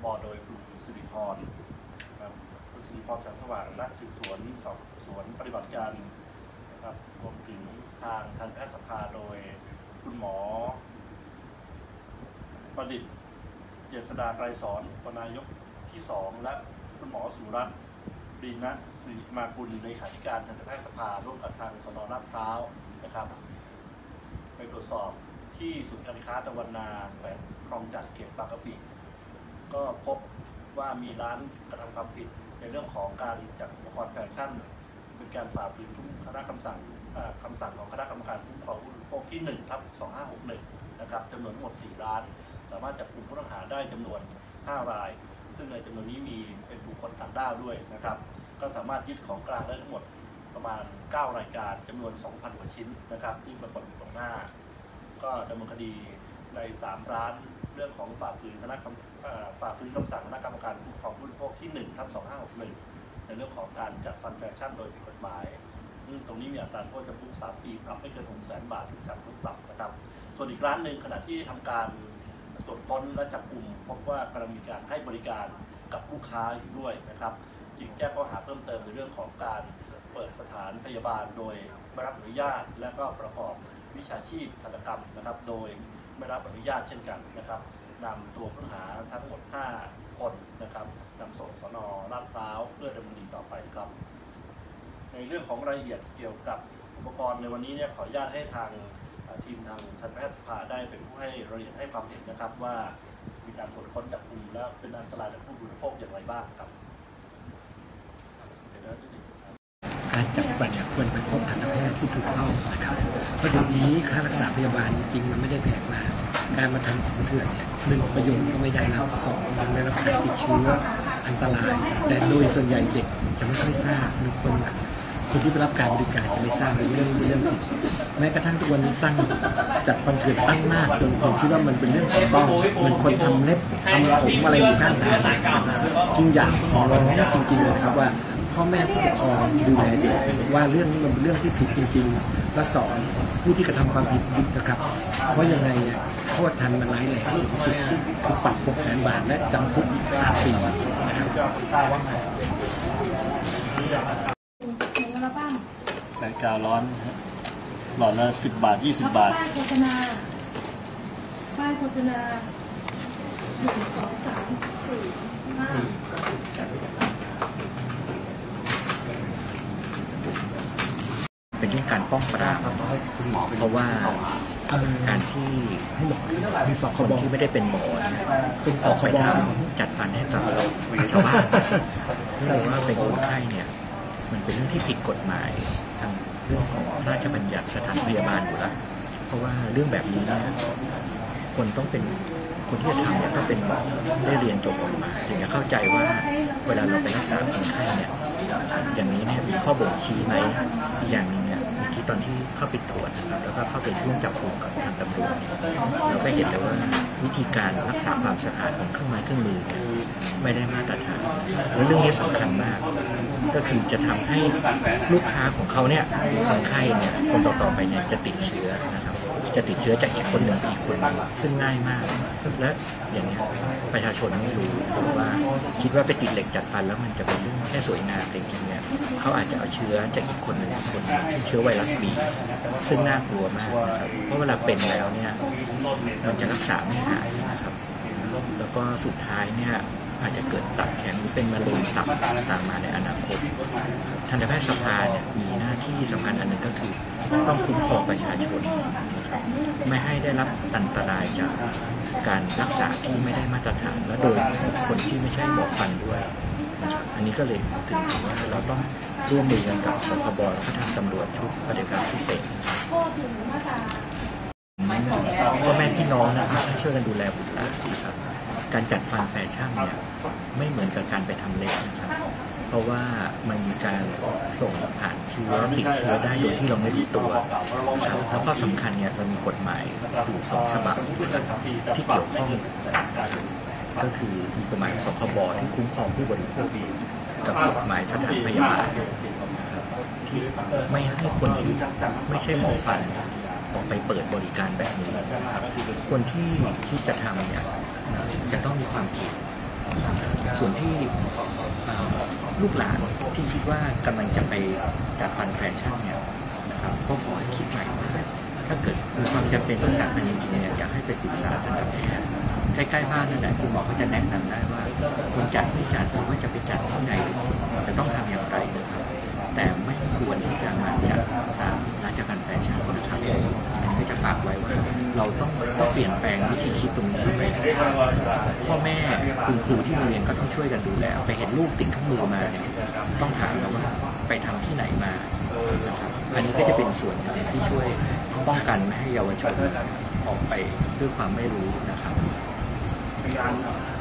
บโดยคุณสิริพรครับคุณสิริพรแสงสว่างนักสืบสวนสอบสวนปฏิบัติการนะครับรวมถึงทางทันแพทยสภาโดยคุณหมอประดิษฐ์เจษฎาไกรสอนอุปนายกที่2และคุณหมอสุรัตน์ดีนะศิริมากุลเลขาธิการทันแพทยสภาร่วมกับทางสน.ลาดพร้าวนะครับไปตรวจสอบที่ศูนย์การค้าตะวันนาแขวงคลองจันทร์เขตบางกะปิก็พบว่ามีร้านกระทำความผิดในเรื่องของการจัดอุปกรณ์แฟชั่นเป็นการฝ่าฝืนคณะคำสั่งของคณะกรรมการคุ้มครองผู้บริโภคที่1/2561นะครับจำนวนทั้งหมด4 ร้านสามารถจับกลุ่มผู้ต้องหาได้จำนวน5 รายซึ่งในจำนวนนี้มีเป็นบุคคลต่างด้าวด้วยนะครับก็สามารถยึดของกลางได้ทั้งหมดประมาณ9 รายการจำนวน 2,000 กว่าชิ้นนะครับที่ปรากฏอยู่ตรงหน้าก็ดำเนินคดีใน3 ร้านเรื่องของฝ่าฝืนคำสั่งคณะกรรมการคุ้มครองผู้บริโภคที่1/2561ในเรื่องของการจัดฟันแฟชั่นโดยผิดกฎหมายตรงนี้มีอัตราโทษจำคุก3 ปีปรับไม่เกิน600,000 บาทหรือจำคุกปรับนะครับส่วนอีกร้านหนึ่งขณะที่ทำการตรวจค้นและจับกลุ่มพบว่ากำลังมีการให้บริการกับลูกค้าอยู่ด้วยนะครับจึงแจ้งข้อหาเพิ่มเติมในเรื่องของการเปิดสถานพยาบาลโดยไม่รับอนุญาตและก็ประกอบวิชาชีพทันตกรรมนะครับโดยไม่รับอนุญาตเช่นกันนะครับนำตัวผู้ต้องหาทั้งหมด5 คนนะครับนำส่งสน.ลาดพร้าวเพื่อดำเนินคดีต่อไปครับในเรื่องของรายละเอียดเกี่ยวกับอุปกรณ์ในวันนี้เนี่ยขออนุญาตให้ทางทีมทางทันแพทยสภาได้เป็นผู้ให้รายละเอียดให้ความเห็นนะครับว่ามีการตรวจค้นจับกลุ่มและเป็นอันตรายต่อผู้บริโภคอย่างไรบ้างครับการจัดฟันควรไปพบทันตแพทย์ที่ถูกต้องนะครับเพราะเดี๋ยวนี้ค่ารักษาพยาบาลจริงๆมันไม่ได้แพงมากการมาทำของเถื่อนเนี่ย1 ประโยชน์ก็ไม่ได้รับ2ยังได้รับการติดเชื้ออันตรายแต่โดยส่วนใหญ่เด็กจะไม่ค่อยทราบหรือคนที่ไปรับการบริการจะไม่ทราบเรื่องผิดแม้กระทั่งทุกวันนี้ตั้งจัดฟันเถื่อนตั้งมากจนคนคิดว่ามันเป็นเรื่องของต้องเหมือนคนทำเล็บทำผมอะไรอยู่ข้างทางจึงอยากขอร้องจริงๆเลยครับว่าพ่อแม่ผู้ปกครองดูแลเด็กว่าเรื่องนี้มันเป็นเรื่องที่ผิดจริงๆและสอนผู้ที่กระทำความผิดหยุดนะครับเพราะยังไงเนี่ยโทษทันมันร้ายแรงสูงสุดคือปรับ600,000 บาทและจำคุก3 ปีนะครับใส่กาวร้อนหลอดละ10 บาท 20 บาทป้ายโฆษณา1 2 3 4 5 เป็นเรื่องการป้องปรามเพราะว่าการที่คนที่ไม่ได้เป็นหมอเนี่ยออกไปทำจัดฟันให้กับชาวบ้านหรือว่าเป็นคนไข้เนี่ยมันเป็นเรื่องที่ผิดกฎหมายทางเรื่องของราชบัญญัติสถานพยาบาลอยู่แล้วเพราะว่าเรื่องแบบนี้เนี่ยคนต้องเป็นคนที่จะทำเนี่ยต้องเป็นหมอได้เรียนจบออกมาถึงจะเข้าใจว่าเวลาเราไปรักษาคนไข้เนี่ยอย่างนี้เนี่ยมีข้อบ่งชี้ไหมอีกอย่างนึงเนี่ยเมื่อกี้ตอนที่เข้าไปตรวจนะครับแล้วก็เข้าไปร่วมจับกลุ่มกับทางตำรวจเนี่ยเราก็เห็นเลยว่าวิธีการรักษาความสะอาดของเครื่องไม้เครื่องมือเนี่ยไม่ได้มาตรฐานแล้วเรื่องนี้สำคัญมากก็คือจะทำให้ลูกค้าของเขาเนี่ยคนไข้เนี่ยคนต่อๆไปเนี่ยจะติดเชื้อนะครับจะติดเชื้อจากอีกคนหนึ่งอีกคนหนึ่งซึ่งง่ายมากและอย่างนี้ประชาชนไม่รู้ว่าคิดว่าไปติดเหล็กจัดฟันแล้วมันจะเป็นเรื่องแค่สวยงามแต่จริงๆเนี่ยเขาอาจจะเอาเชื้อจากอีกคนหนึ่งที่เชื้อไวรัสบีซึ่งน่ากลัวมากนะครับเพราะเวลาเป็นแล้วเนี่ยมันจะรักษาไม่หายนะครับแล้วก็สุดท้ายเนี่ยอาจจะเกิดตับแข็งหรือเป็นมะเร็งตับตามมาในอนาคตทันตแพทยสภาเนี่ยมีหน้าที่สำคัญอันหนึ่งก็คือต้องคุ้มครองประชาชนนะครับไม่ให้ได้รับอันตรายจากการรักษาที่ไม่ได้มาตรฐานและโดยคนที่ไม่ใช่หมอฟันด้วยนะครับอันนี้ก็เลยถึงว่าเราต้องร่วมมือกันกับสคบและทางตำรวจชุดปฏิบัติการพิเศษพ่อแม่พี่น้องนะครับช่วยกันดูแลบุตรหลานนะครับการจัดฟันแฟชั่นเนี่ยไม่เหมือนกับการไปทำเล็บนะครับเพราะว่ามันมีการส่งผ่านเชื้อติดเชื้อได้โดยที่เราไม่รู้ตัวครับแล้วก็สำคัญเนี่ยเรามีกฎหมายอยู่2 ฉบับที่เกี่ยวข้องก็คือมีกฎหมายสคบที่คุ้มครองผู้บริโภคกับกฎหมายสถานพยาบาลนะครับที่ไม่ให้คนที่ไม่ใช่หมอฟันออกไปเปิดบริการแบบนี้นะครับคนที่คิดจะทำเนี่ยจะต้องมีความผิดนะครับส่วนที่ลูกหลานที่คิดว่ากำลังจะไปจัดฟันแฟชั่นเนี่ยนะครับก็ขอให้คิดใหม่ว่าถ้าเกิดมีความจำเป็นต้องจัดฟันจริงๆเนี่ยอยากให้ไปปรึกษาทันตแพทย์ใกล้ๆบ้านนั่นแหละคุณหมอก็จะแนะนำได้ว่าควรจัดไม่จัดหรือว่าจะไปจัดที่ไหนจะต้องทำอย่างไรนะครับแต่ไม่ควรที่จะมาจัดตามร้านจัดฟันแฟชั่นนะครับอันนี้ก็จะฝากไว้ว่าเราต้องเปลี่ยนแปลงวิธีคิดตรงนี้สักหน่อยพ่อแม่คุณครูที่โรงเรียนก็ต้องช่วยกันดูแลไปเห็นลูกติดเครื่องมือมาเนี่ยต้องถามแล้วว่าไปทำที่ไหนมานะครับอันนี้ก็จะเป็นส่วนหนึ่งที่ช่วยป้องกันไม่ให้เยาวชนออกไปด้วยความไม่รู้นะครับ